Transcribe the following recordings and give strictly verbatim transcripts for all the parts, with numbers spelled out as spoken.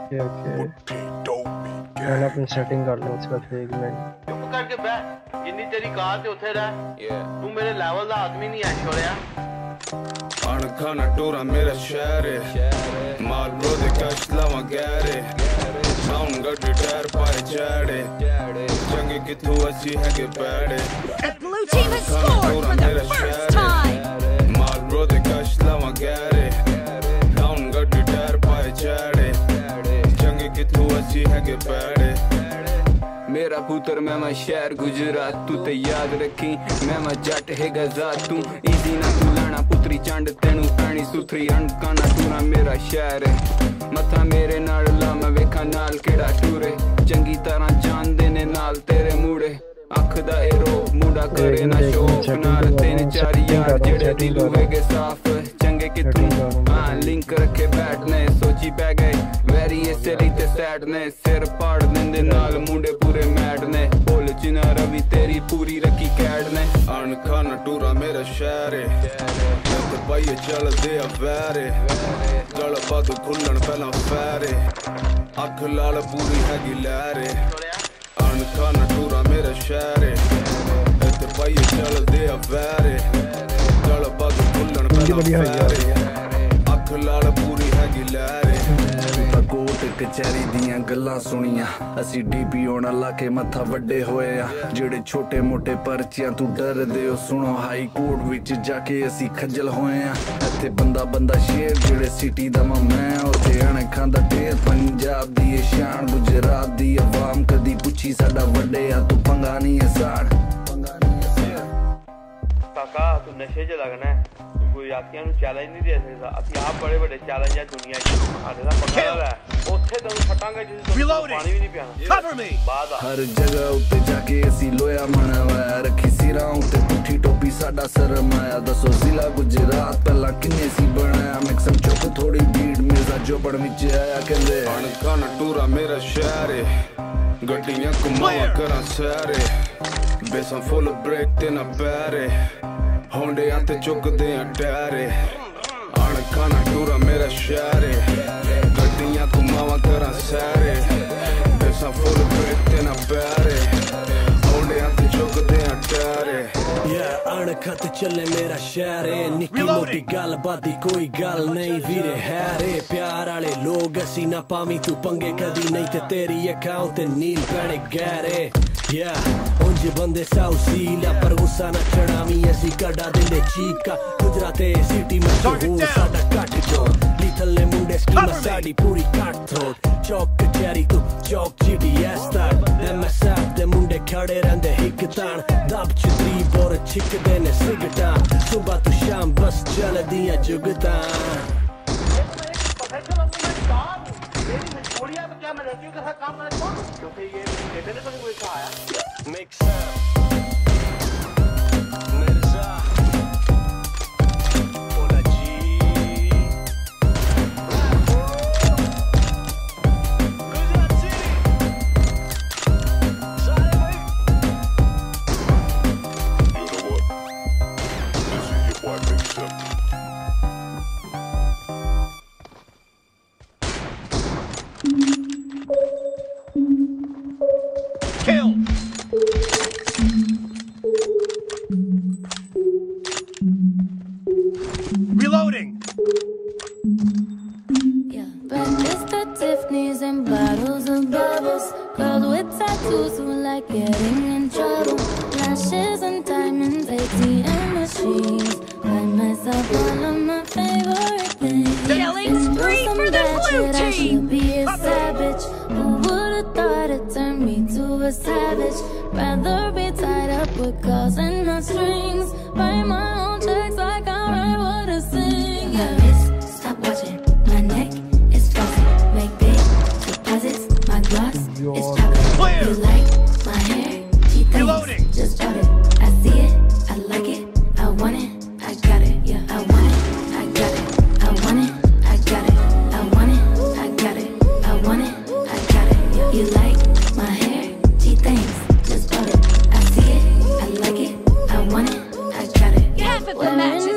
Okay okay मैं अपनी setting कर लूं उसका फिर एक मिनट चुप करके बैठ जिन्नी तेरी कार ते उथे रह तू मेरे लेवल दा आदमी नहीं है छोड़या अनखाना टोरा मेरा शहर है माल ब्रो दे कश लावा गहरे साउंड गड्डी टायर पाए चढ़े चंगे किथों असी है के पैड़े The blue team has scored for the first time. माल ब्रो दे कश लावा गहरे साउंड गड्डी टायर पाए चढ़े चंगे किथों असी है के पैड़े मेरा पुत्र मैं मैं शहर गुजरात तू ते याद रखी मैं मैं जट है गजात तू इजी ना तू लाना पुत्री चंड तेनू पैनी सुथरी अणकाना टूरा मेरा शहर है मथा मेरे नाल ला मैं वेखा नाल केड़ा टूरे चंगी तरह जान देने नाल तेरे मूड़े अख दा ए रो मुंडा करे ना शौक नाल तीन चार यार जेड़े दिलू है साफ चंगे कितू हां लिंक रखे बैठने सोची पै गए वेरी सेरी ते सैड ने सिर पाड़ देंदे नाल मुंडे पूरे मैड ने बोल चिना रवि तेरी पूरी रखी कैड ने अनखाना टूरा मेरा शहर है ते भाई चल दे अफेरे गल पग खुलन पहला फेरे अख लाल पूरी हैगी लहरे अनखाना टूरा मेरा शहर है ते भाई चल दे अफेरे गल पग खुलन पहला फेरे अख लाल पूरी हैगी लहरे कोट कचहरी दियां गल्लां सुनियां असी डीपी होना लाके मथा वड्डे होए आ जेड़े छोटे मोटे परचियां तू डरदे हो सुनो हाई कोर्ट विच जाके असी खज्जल होए आ इत्थे बंदा बंदा शेर जेड़े सिटी दा मैं उत्थे अणखां दा ढेर पंजाब दी शान गुजरात दी अवाम कदी पुछी साडा वड्डे आ तू पंगा नहीं है साड़ काका तू नशे च लगना है कोई आखियां नु चैलेंज नहीं दे सकदा असि आप बड़े बड़े चैलेंज है दुनिया च आदे दा पंगा है ओथे तैनू फटांगे जिस पानी भी नहीं पियाना कवर मी बाद हर जगह उत्ते जाके असी लोया मनावा रखी सिरां उत्ते पुठी टोपी साडा सरमाया दसो जिला गुजरात पहला किन्ने सी बनाया मिक्सम चुप थोड़ी भीड़ मिर्जा जोबड़ विच आया कहंदे अनखाना टूरा मेरा शहर है गड्डियां घुमावा करा सारे बेसां फुल ब्रेक ते ना पैरे होंडे आते चुकदे आ टायरे अनखाना टूरा मेरा शहर है गड्डियां घुमावा करा सारे बेसां फुल ब्रेक ते ना पैरे होंडे आते चुकदे आ टायरे अणखत चले मेरा शहर है निक्की मोटी गल बात कोई गल नहीं वीरे है रे प्यार आले लोग असी ना पावी तू पंगे कदी नहीं ते तेरी अखां ते नील पैणे गहरे Yeah, onje bande sausilia par gussa na chadami asi kada dinde chika Gujarate city mein ho sada cut throat lethal le munde schema sadi puri cut throat chok kacheri tu chok G D S start M S F de munde khade rende hik tan dab chitri bor chik de ne sigta subah tu sham bas chal diya jugta Make sense. Reloading. Yeah, breakfast at Tiffany's and bottles of bubbles. Girls with tattoos who like getting in trouble. Lashes and diamonds, A T M machines. Buy myself all of my favorite things. Killing spree for the blue team. I should be a savage. Who would've thought it turned me to a savage? Rather be tied up with calls and not strings. Write my own checks like I write what I sing. My wrist, stop watching. My neck is flossy. Make big deposits. My gloss is chocolate. You like my hair? She thinks just drop it. I see it, I like it, I want it, I got it. Yeah, I want it, I got it. I want it, I got it. I want it, I got it. I want it, I got it. Yeah. You like my hair? She thinks just drop it. I see it, I like it, I want it, I got it. Half of the match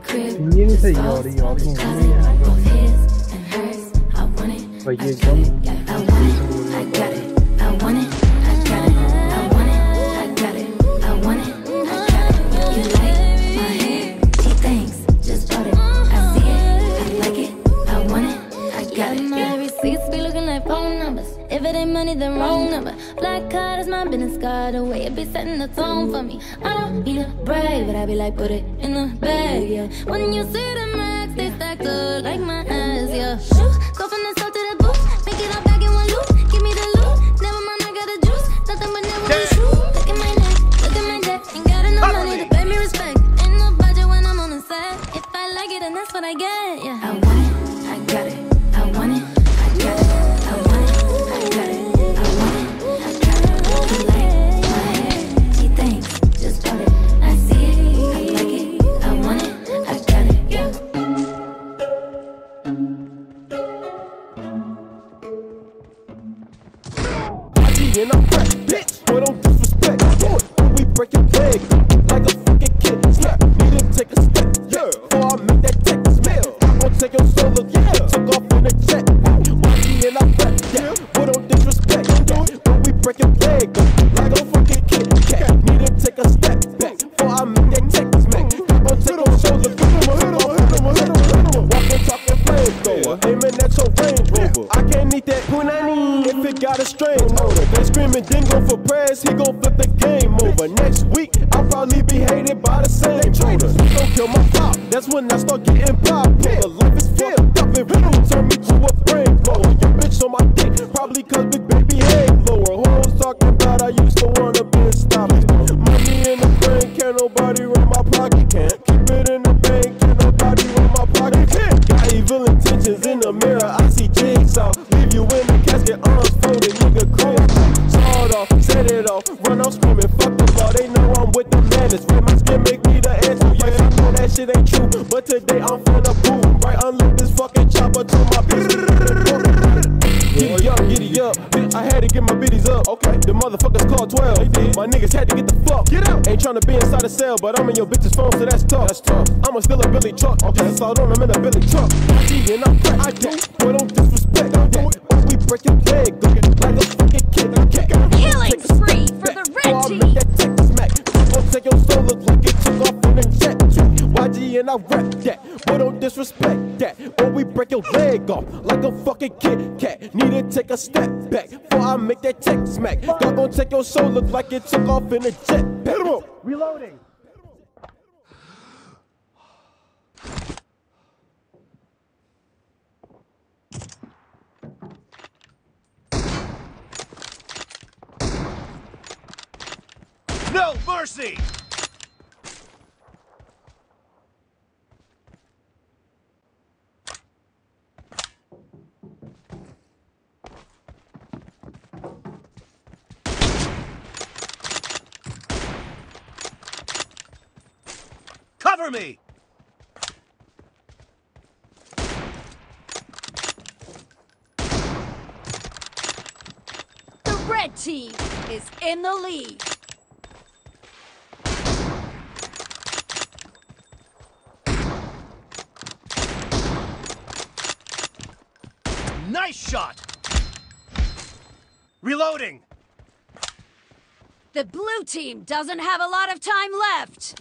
crib. ये नहीं सही Just और ये और falls, ये got नहीं it, है both his and hers. I want it, भाई ये I एकदम got it, I want it, I got it, I want it, I got it, I want it, I got it, I want it, I got it. You like my hair? She thinks, just bought it. I see it, I like it, I want it, I got it. My receipts be looking like phone numbers. If it ain't money, then wrong number. Black card is my business card. The way it be setting the tone for me. I don't need a brag, but I be like, put it in the bag, yeah. When you see the max, they stack up like my ass, yeah. Shoot, go from the south to the booth. Make it all back in one loop. Give me the loot. Never mind, I got the juice. Nothing but never one shoe. Look at my neck, look at my deck. Ain't got enough money to pay me respect. Ain't no budget when I'm on the set. If I like it, then that's what I get, yeah. I want it, I got it, I want it, I got it, I want it, I got it, I want it, I got it. You like my hair? She thinks, just bought it. I see it, I like it, I want it, I got it, yeah. And I'm fresh, bitch, but don't disrespect. When we break your leg like a fucking kid, snap, need to take a step, yeah. Before I make that text mail, I'm gonna take your solo, yeah. Took off in a jet, and I'm fresh, yeah. But don't disrespect, yeah. When we break your leg like a fucking kid, yeah. Need to take a step back before I make that text mail. I'm gonna take your solo, walking, talking flamethrower, aiming at your Range Rover. I can't eat that punani if it got a strange motor. They screaming dingo for prayers, he gon' flip the game over. Next week, I'll probably be hated by the same traders. Don't kill my pop, that's when I start getting popular. Life is filled up and really turn me to a brain blower. Your bitch on my dick, probably cause big baby head lower. Who I was talking about, I used to wanna be a stopper. Money in the brain, can't nobody run my pocket. Can't keep it in the bank, can't nobody run my pocket. Got evil intentions in the mirror, I see jigsaw. Leave you in the casket, arms folded, nigga crazy. Sawed off, set it off, run off screaming, fuck the law. They know I'm with the madness, red my skin make me the answer. Yeah, I know that shit ain't true, but today I'm finna boom. Right, unload this fucking chopper to my bitch. Giddy up, giddy up, bitch, I had to get my biddies up. Okay, the motherfuckers called twelve. They did. My niggas had to get the fuck. Get out. Ain't tryna be inside the cell, but I'm in your bitch's phone, so that's tough. That's tough. I'ma steal a Billy truck. Okay, so on, I'm in a Billy truck. G and I'm fresh. I do, but don't disrespect. When we break your leg, go get like a fucking kid. Killing spree for the red team. Take your soul, look like it took off in a jet. Y G and I rap that, but don't disrespect that. Or we break your leg off like a fucking Kit Kat. Need to take a step back before I make that text smack. Y'all gon' take your soul, look like it took off in a jet. reloading. No mercy! Cover me! The red team is in the lead. Nice shot! Reloading! The blue team doesn't have a lot of time left.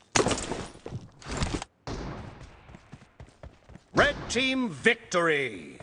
Red team victory!